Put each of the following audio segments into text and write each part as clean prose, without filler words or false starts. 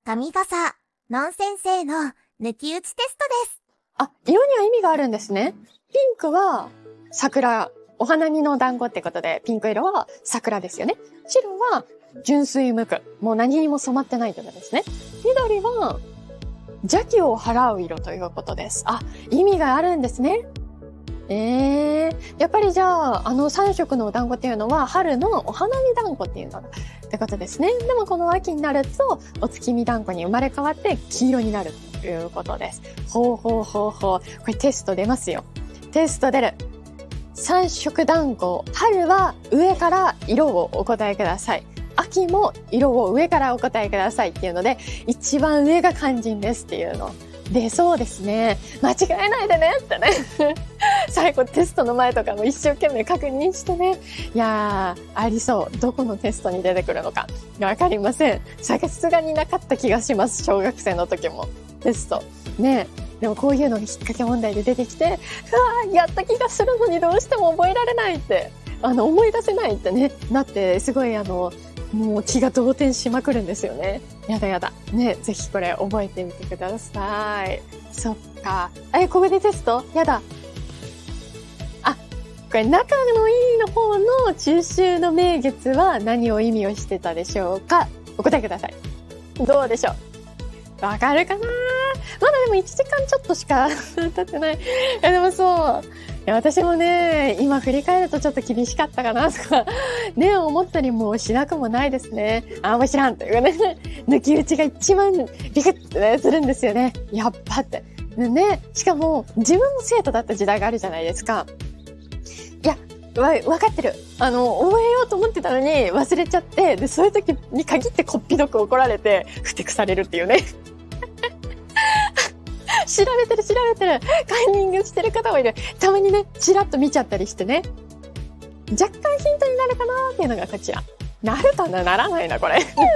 神笠、ノン先生の抜き打ちテストです。 あ、色には意味があるんですね。ピンクは桜、お花見の団子ってことで、ピンク色は桜ですよね。白は純粋無垢。もう何にも染まってないということですね。緑は邪気を払う色ということです。あ、意味があるんですね。やっぱりじゃあ、3色のお団子っていうのは春のお花見団子っていうのってことですね。でもこの秋になると、お月見団子に生まれ変わって黄色になるということです。ほう。これテスト出ますよ。テスト出る。3色団子。春は上から色をお答えください。秋も色を上からお答えくださいっていうので、一番上が肝心ですっていうの。出そうですね。間違えないでねってね。最後テストの前とかも一生懸命確認してね。いやー、ありそう。どこのテストに出てくるのか。わかりません。さすがになかった気がします。小学生の時も。テスト。ねえ。でもこういうのが引っ掛け問題で出てきて、うわー、やった気がするのにどうしても覚えられないって、思い出せないってね、なって、すごいもう気が動転しまくるんですよね。やだ。ね、ぜひこれ覚えてみてください。そっか。ここでテスト？やだ。あ、これ仲のいいの方の中秋の名月は何を意味をしてたでしょうか？お答えください。どうでしょう？わかるかな？まだでも1時間ちょっとしか経ってない。でもそう。私もね、今振り返るとちょっと厳しかったかなとか、ね、思ったりもしなくもないですね。もう知らんというね、抜き打ちが一番ビクッとね、するんですよね。やっぱって。ね、しかも自分も生徒だった時代があるじゃないですか。いや、わかってる。覚えようと思ってたのに忘れちゃって、で、そういう時に限ってこっぴどく怒られて、ふてくされるっていうね。調べてる。カンニングしてる方もいる。たまにね、チラッと見ちゃったりしてね。若干ヒントになるかなーっていうのがこちら。なるかな？ならないな、これ。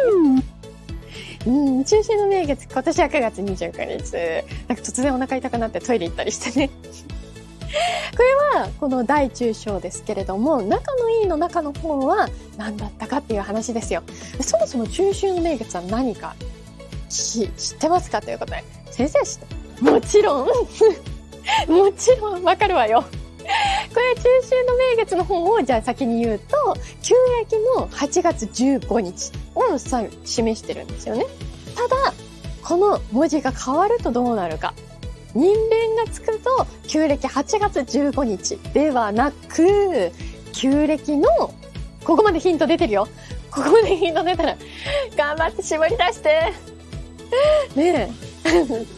中秋の名月、今年は9月29日。なんか突然お腹痛くなってトイレ行ったりしてね。これは、この大中小ですけれども、仲のいいの中の方は何だったかっていう話ですよ。そもそも中秋の名月は何か知ってますかということで。先生知ってもちろんわかるわよ。これ中秋の名月の方をじゃあ先に言うと、旧暦の8月15日を示してるんですよね。ただ、この文字が変わるとどうなるか。人弁がつくと、旧暦8月15日ではなく、旧暦の、ここまでヒント出てるよ。ここまでヒント出たら、頑張って絞り出して。ねえ。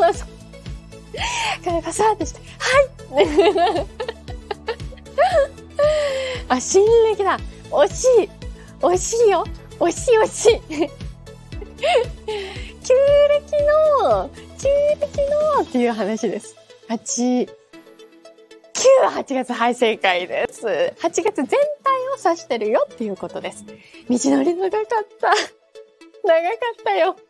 カサーってして、はいあ、新暦だ。惜しいよ。惜しい。旧暦のっていう話です。9は8月、はい、正解です。8月全体を指してるよっていうことです。道のり長かったよ。